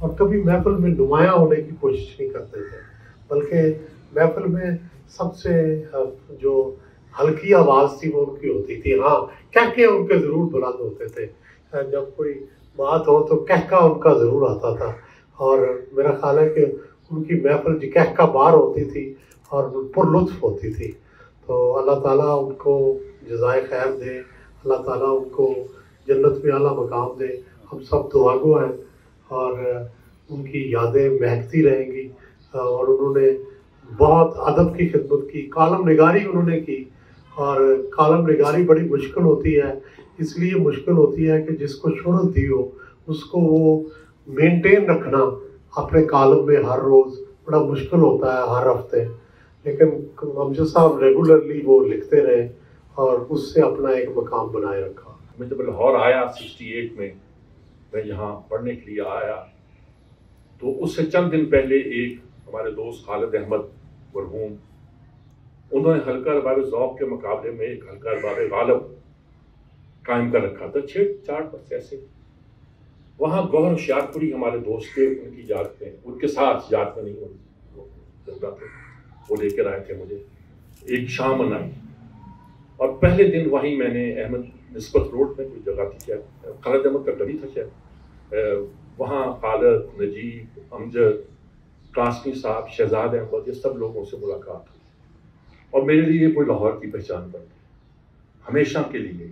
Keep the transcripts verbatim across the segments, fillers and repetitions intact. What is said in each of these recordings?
اور کبھی محفل میں نمایاں ہونے کی کوشش نہیں کرتے تھے، بلکہ محفل میں سب سے جو ہلکی آواز تھی وہ ان کی ہوتی تھی. ہاں کہہ کے ان کے ضرور بلند ہوتے تھے، جب کوئی بات ہو تو کہہ کا ان کا ضرور آتا تھا. اور میرا خیال ہے کہ ان کی محفل جو کہہ کا بار ہوتی تھی اور پر لطف ہوتی تھی. تو اللہ تعالیٰ ان کو جزائے خیر دے، اللہ تعالیٰ ان کو جنت میں اعلیٰ مقام دے. ہم سب دعا گو ہیں اور ان کی یادیں مہکتی رہیں گی. اور انہوں نے بہت ادب کی خدمت کی، کالم نگاری انہوں نے کی. اور کالم نگاری بڑی مشکل ہوتی ہے، اس لیے مشکل ہوتی ہے کہ جس کو شہرت دی ہو اس کو وہ مینٹین رکھنا اپنے کالم میں ہر روز بڑا مشکل ہوتا ہے، ہر ہفتے. لیکن امجد صاحب ریگولرلی وہ لکھتے رہے اور اس سے اپنا ایک مقام بنائے رکھا. میں جب لاہور آیا سکسٹی ایٹ میں، میں یہاں پڑھنے کے لیے آیا تو اس سے چند دن پہلے ایک ہمارے دوست خالد احمد مرحوم، انہوں نے حلقہ ارباب ذوق کے مقابلے میں ایک حلقہ ارباب غالب قائم کر رکھا تھا، چھ چار پرس ایسے. وہاں گوہر ہوشیارپوری ہمارے دوست تھے، ان کی یاد میں، ان کے ساتھ یاد میں نہیں زندہ تھے، وہ لے کر آئے تھے مجھے. ایک شام منائی اور پہلے دن وہیں میں نے احمد نسبت روڈ میں کوئی جگہ تھی، کیا خالد احمد کا گلی تھا شاید، وہاں خالد، نجیب، امجد، قاسمی صاحب، شہزاد احمد، یہ سب لوگوں سے ملاقات ہوئی. اور میرے لیے کوئی لاہور کی پہچان بن گئی ہمیشہ کے لیے.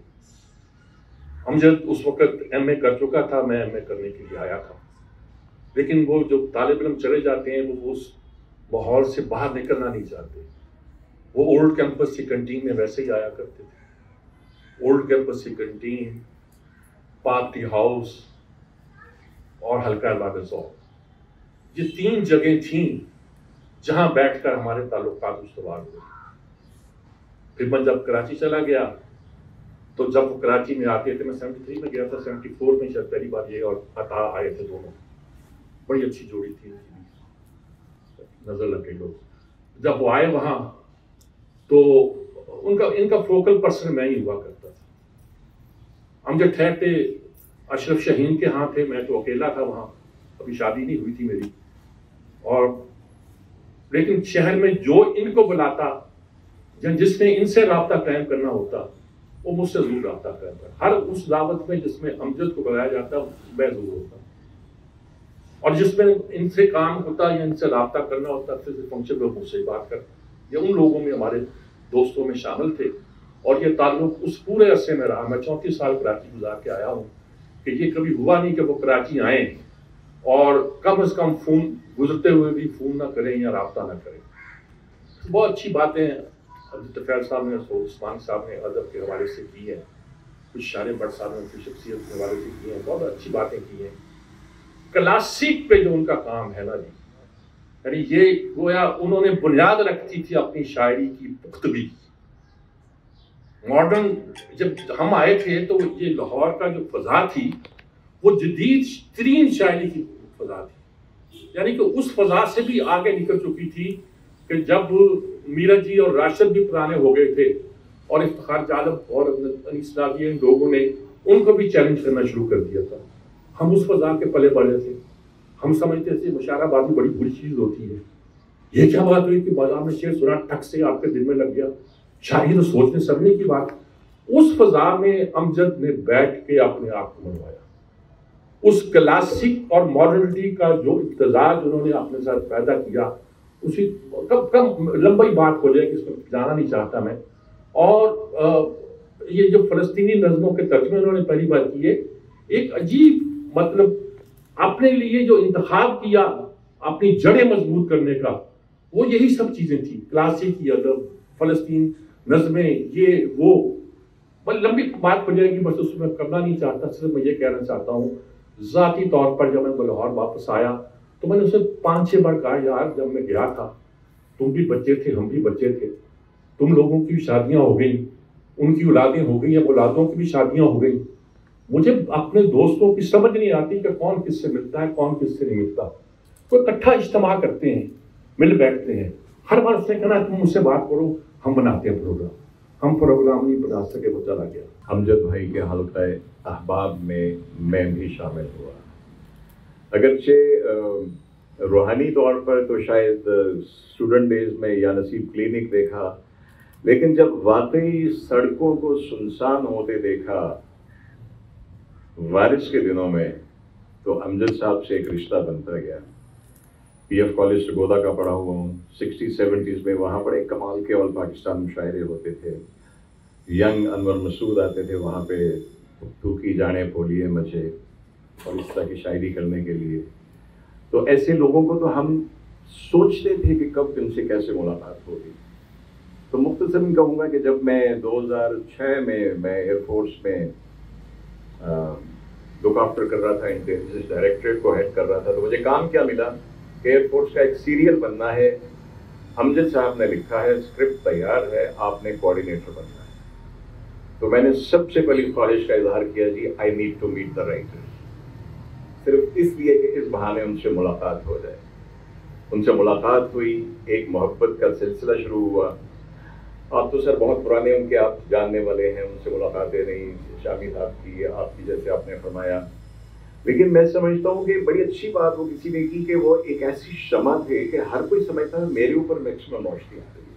امجد اس وقت ایم اے کر چکا تھا، میں ایم اے کرنے کے لیے آیا تھا، لیکن وہ جو طالب علم چلے جاتے ہیں وہ اس ماحول سے باہر نکلنا نہیں چاہتے. وہ اولڈ کیمپس کی کنٹین میں ویسے ہی آیا کرتے تھے. اولڈ کیمپس کی کنٹین، پارٹی ہاؤس اور حلقہ ارباب ذوق، یہ تین جگہیں تھیں جہاں بیٹھ کر ہمارے تعلقات استوار ہوئے. پھر میں جب کراچی چلا گیا تو جب وہ کراچی میں آتے تھے، میں سیونٹی تھری میں گیا تھا، سیونٹی فور میں شاید پہلی بار یہ اور عطا آئے تھے دونوں، بڑی اچھی جوڑی تھی، نظر لگ گئی لوگ. جب وہ آئے وہاں تو ان کا ان کا فوکل پرسن میں ہی ہوا کرتا تھا. ہم جب ٹھہرتے اشرف شہین کے ہاں تھے، میں تو اکیلا تھا وہاں، ابھی شادی نہیں ہوئی تھی میری. اور لیکن شہر میں جو ان کو بلاتا، جس نے ان سے رابطہ قائم کرنا ہوتا، وہ مجھ سے ضرور رابطہ قائم کرتا. ہر اس دعوت میں جس میں امجد کو بلایا جاتا میں ضرور ہوتا، اور جس میں ان سے کام ہوتا یا ان سے رابطہ کرنا ہوتا پھر فنکشن میں مجھ سے بات کرتا. یہ ان لوگوں میں ہمارے دوستوں میں شامل تھے. اور یہ تعلق اس پورے عرصے میں رہا. میں چونتیس سال کراچی گزار کے آیا ہوں کہ یہ کبھی ہوا نہیں کہ وہ کراچی آئیں اور کم از کم فون گزرتے ہوئے بھی فون نہ کریں یا رابطہ نہ کریں. بہت اچھی باتیں طفیل صاحب نے، عثمان صاحب نے ادب کے حوالے سے کی ہیں، کچھ شار بٹ صاحب نے ان کی شخصیت کے حوالے سے کی ہیں، بہت اچھی باتیں کی ہیں. کلاسک پہ جو ان کا کام ہے نا جی، یعنی یہ گویا انہوں نے بنیاد رکھتی تھی اپنی شاعری کی پختگی. ماڈرن جب ہم آئے تھے تو یہ لاہور کا جو فضا تھی وہ جدید ترین شاعری کی فضا تھی، یعنی کہ اس فضا سے بھی آگے نکل چکی تھی کہ جب میرا جی اور راشد بھی پرانے ہو گئے تھے اور افتخار جالب اور انیس راضی ان لوگوں نے ان کو بھی چیلنج کرنا شروع کر دیا تھا. ہم اس فضا کے پلے بڑے تھے. ہم سمجھتے تھے مشاعرہ بازی بڑی بری چیز ہوتی ہے. یہ کیا بات ہوئی کہ بازار میں شعر سنا ٹھک سے آپ کے دل میں لگ گیا؟ شاعری تو سوچنے سمجھنے کی بات. اس فضا میں امجد نے بیٹھ کے اپنے آپ کو منوایا. اس کلاسک اور ماڈرنٹی کا جو امتزاج انہوں نے اپنے ساتھ پیدا کیا، اسی کب کب لمبی بات ہو جائے کہ اس میں جانا نہیں چاہتا میں. اور یہ جو فلسطینی نظموں کے ترجمے انہوں نے پہلی بار کیے، ایک عجیب مطلب اپنے لیے جو انتخاب کیا اپنی جڑیں مضبوط کرنے کا، وہ یہی سب چیزیں تھیں. کلاسیکی ادب، فلسطین نظمیں، یہ وہ بس لمبی بات ہو جائے گی، بس اس میں کرنا نہیں چاہتا. صرف میں یہ کہنا چاہتا ہوں ذاتی طور پر جب میں لاہور واپس آیا تو میں نے اسے پانچ چھ بار کہا، یار جب میں گیا تھا تم بھی بچے تھے، ہم بھی بچے تھے، تم لوگوں کی شادیاں ہو گئیں، ان کی اولادیں ہو گئیں، اب اولادوں کی بھی شادیاں ہو گئیں. مجھے اپنے دوستوں کی سمجھ نہیں آتی کہ کون کس سے ملتا ہے، کون کس سے نہیں ملتا. کوئی اکٹھا اجتماع کرتے ہیں، مل بیٹھتے ہیں، ہر بار اس نے کہنا تم مجھ سے بات کرو، ہم بناتے ہیں پروگرام. ہم پروگرام نہیں بنا سکے، وہ چلا گیا. امجد بھائی کے حلقہ احباب میں میں بھی شامل ہوا. اگرچہ روحانی طور پر تو شاید اسٹوڈنٹ ڈیز میں یا نصیب کلینک دیکھا، لیکن جب واقعی سڑکوں کو سنسان ہوتے دیکھا وارث کے دنوں میں، تو امجد صاحب سے ایک رشتہ بنتا گیا. پی ایف کالج سرگودا کا پڑھا ہوا ہوں. سکسٹی سیونٹیز میں وہاں بڑے کمال کے آل پاکستان مشاعرے ہوتے تھے. ینگ انور مسعود آتے تھے وہاں پہ، تو کی جانے پھولیے مچے اور اس طرح کی شاعری کرنے کے لیے. تو ایسے لوگوں کو تو ہم سوچتے تھے کہ کب ان سے کیسے ملاقات ہوگی. تو مختصراً کہوں گا کہ جب میں دو ہزار چھ میں میں ایئر فورس میں لک آفٹر کر رہا تھا، انٹیلیجنس ڈائریکٹریٹ کو ہیڈ کر رہا تھا، تو مجھے کام کیا ملا کہ ایئر فورس کا ایک سیریل بننا ہے. امجد صاحب نے لکھا ہے، اسکرپٹ تیار ہے، آپ نے کوآرڈینیٹر بننا ہے. تو میں نے سب سے پہلی خواہش کا اظہار کیا، جی I need to meet the writer, صرف اس لیے کہ اس بہانے ان سے ملاقات ہو جائے. ان سے ملاقات ہوئی، ایک محبت کا سلسلہ شروع ہوا. آپ تو سر بہت پرانے ان کے، آپ جاننے والے ہیں، ان سے ملاقاتیں نہیں شامی صاحب کی، آپ کی جیسے آپ نے فرمایا. لیکن میں سمجھتا ہوں کہ بڑی اچھی بات وہ کسی نے کی کہ وہ ایک ایسی شمع تھے کہ ہر کوئی سمجھتا ہے میرے اوپر میکسیمم روشنی آ رہی ہے.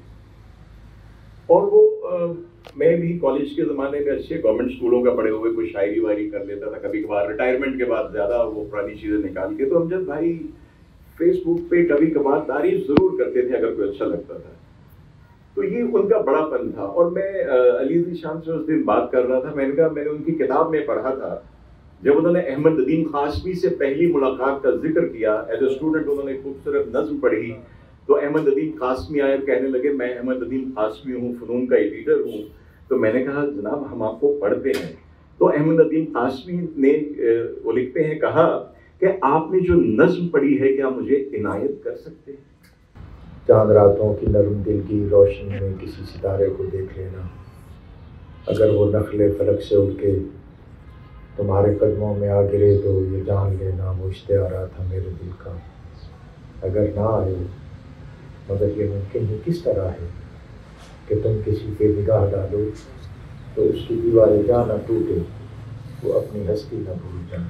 اور وہ میں بھی کالج کے زمانے میں اچھے گورنمنٹ اسکولوں کا پڑھے ہوئے کوئی شاعری وائری کر لیتا تھا کبھی کبھار، ریٹائرمنٹ کے بعد زیادہ وہ پرانی چیزیں نکال کے. تو امجد بھائی فیس بک پہ کبھی کبھار تعریف ضرور کرتے تھے اگر کوئی اچھا لگتا تھا. تو یہ ان کا بڑا پن تھا. اور میں علی ذیشان سے اس دن بات کر رہا تھا، میں نے کہا میں نے ان کی کتاب میں پڑھا تھا، جب انہوں نے احمد ندیم قاسمی سے پہلی ملاقات کا ذکر کیا ایز اے اسٹوڈنٹ، انہوں نے خوبصورت نظم پڑھی تو احمد ندیم قاسمی آئے اور کہنے لگے میں احمد ندیم قاسمی ہوں، فنون کا ایڈیٹر ہوں. تو میں نے کہا جناب ہم آپ کو پڑھتے ہیں. تو احمد ندیم قاسمی نے وہ لکھتے ہیں، کہا کہ آپ نے جو نظم پڑھی ہے کیا مجھے عنایت کر سکتے ہیں؟ چاند راتوں کی نرم دل کی روشنی میں کسی ستارے کو دیکھ لینا، اگر وہ نخلے فلک سے اٹھ کے تمہارے قدموں میں آ گرے تو یہ جان لینا وہ اشتہارا تھا میرے دل کا. اگر نہ آئے مگر یہ ممکن ہی کس طرح ہے کہ تم کسی پہ نگاہ ڈالو تو اس کی دیواریں جا نہ ٹوٹے، وہ اپنی ہستی نہ بھول جائیں.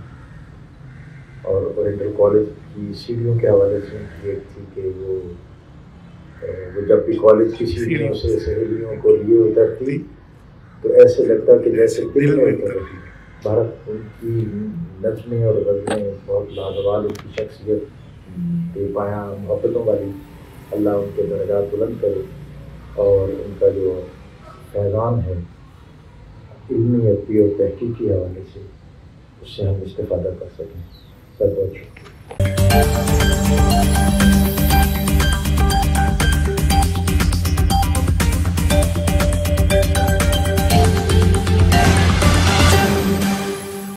اور اورینٹل کالج کی سیڑھیوں کے حوالے سے ان کی ایک تھی کہ وہ وہ جب بھی کالج کی سیڑھیوں سے سہیلیوں کو لیے اترتی تو ایسے لگتا کہ جیسے دل میں اتر رہی. بھارت ان کی نظمیں اور غزلیں بہت لازوال، ان کی شخصیت بے پایاں محبتوں والی. اللہ ان کے درجات بلند کرے اور ان کا جو فیضان ہے علمی ادبی اور تحقیقی حوالے سے اس سے ہم استفادہ کر سکیں. سر بہت شکریہ.